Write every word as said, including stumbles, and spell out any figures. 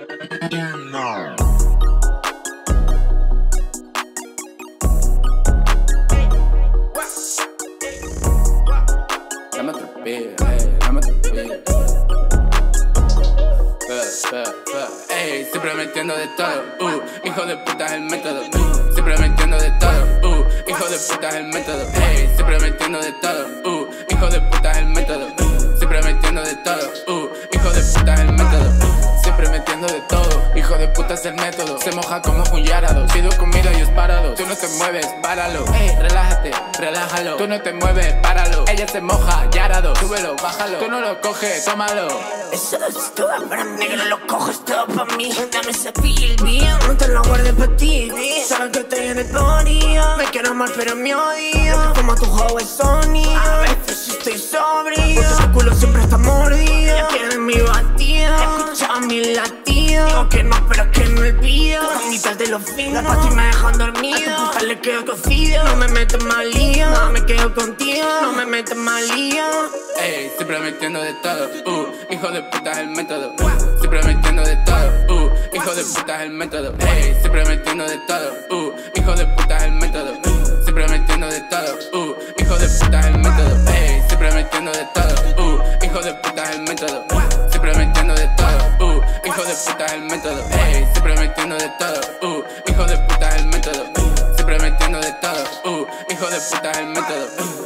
No. Dame otro pie, eh, dame otro pie. Ey, siempre metiendo de todo, uh, hijo de puta es el método. uh, Siempre metiendo de todo, uh, hijo de puta es el método. Ey, siempre metiendo de todo, uh, hijo de puta es el método. uh, Siempre metiendo de todo, uh, hijo de puta es el método. Siempre metiendo de todo, hijo de puta es el método. Se moja como un yarado, pido comida y es parado. Tú no te mueves, páralo, ey, relájate, relájalo. Tú no te mueves, páralo. Ella se moja, yarado, súbelo, bájalo. Tú no lo coges, tómalo. Eso es todo para mí, negro, lo coges todo pa' mí. Dame ese feel bien, no te lo guardes pa' ti. Sabes que estoy en el body, me quiero mal pero me odio. Como tu juego es Sony, a veces sí estoy sobrio, porque tu culo siempre está mordido. Ya quieren mi batida, escucha mi latido. Digo que no, pero que no olvido. A mitad de los finos, las pastillas me dejan dormido. A tu puta le quedo cocido. No me metes más lío, no me quedo contigo. No me metes más lío. Ey, siempre metiendo de todo, uh, hijo de puta es el método. uh, Siempre metiendo de todo, uh, hijo de puta es el método. Ey, siempre metiendo de todo, uh, hijo de puta es el método. uh, Siempre metiendo de todo, uh, hijo de puta es el método. Ey, siempre metiendo de todo, uh, hijo de puta es el método. uh, Siempre metiendo de todo, uh, hijo de puta es el método. Ey, siempre metiendo de todo, uh, hijo de puta es el método. uh, Siempre metiendo de todo, uh, hijo de puta es el método. uh,